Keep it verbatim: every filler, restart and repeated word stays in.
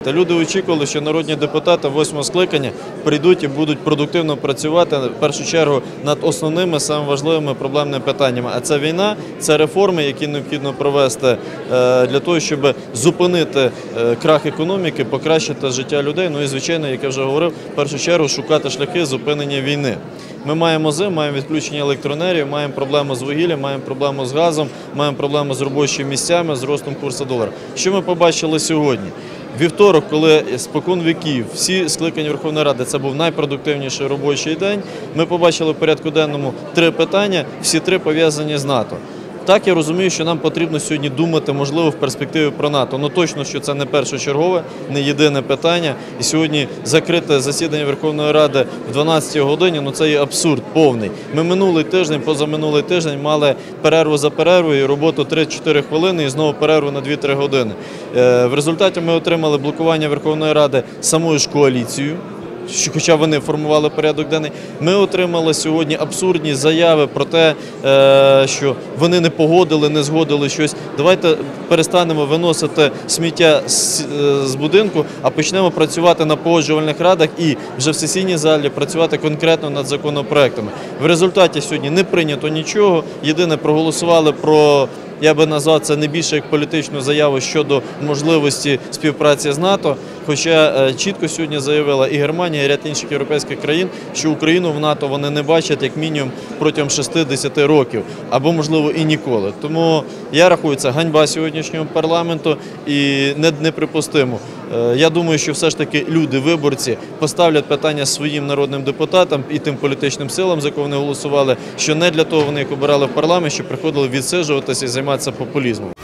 Та люди очікували, що народні депутати восьмого скликання прийдуть і будуть продуктивно працювати, в першу чергу, над основними, самими важливими проблемними питаннями. А це війна, це реформи, які необхідно провести для того, щоб зупинити крах економіки, покращити життя людей. Ну і, звичайно, як я вже говорив, в першу чергу шукати шляхи зупинення війни. Ми маємо зим, маємо відключення електроенергії, маємо проблему з вугіллям, маємо проблему з газом, маємо проблему з робочими місцями, з ростом курсу долара. Що ми побачили сьогодні? Вівторок, коли спокон віків всі скликання Верховної Ради, це був найпродуктивніший робочий день, ми побачили в порядку денному три питання, всі три пов'язані з НАТО. Так, я розумію, що нам потрібно сьогодні думати, можливо, в перспективі про НАТО. Ну точно, що це не першочергове, не єдине питання. І сьогодні закрите засідання Верховної Ради в дванадцятій годині, ну це є абсурд повний. Ми минулий тиждень, позаминулий тиждень мали перерву за перервою, роботу три-чотири хвилини і знову перерву на дві-три години. В результаті ми отримали блокування Верховної Ради самою ж коаліцією, хоча вони формували порядок денний. Ми отримали сьогодні абсурдні заяви про те, що вони не погодили, не згодили щось. Давайте перестанемо виносити сміття з будинку, а почнемо працювати на погоджувальних радах і вже в сесійній залі працювати конкретно над законопроектами. В результаті сьогодні не прийнято нічого, єдине проголосували про, я би назвав це не більше як політичну заяву щодо можливості співпраці з НАТО, хоча чітко сьогодні заявила і Германія, і ряд інших європейських країн, що Україну в НАТО вони не бачать як мінімум протягом шести-десяти років, або, можливо, і ніколи. Тому я рахую, це ганьба сьогоднішнього парламенту і неприпустимо. Я думаю, що все ж таки люди, виборці, поставлять питання своїм народним депутатам і тим політичним силам, за кого вони голосували, що не для того вони їх обирали в парламент, щоб приходили відсиджуватися і займатися популізмом.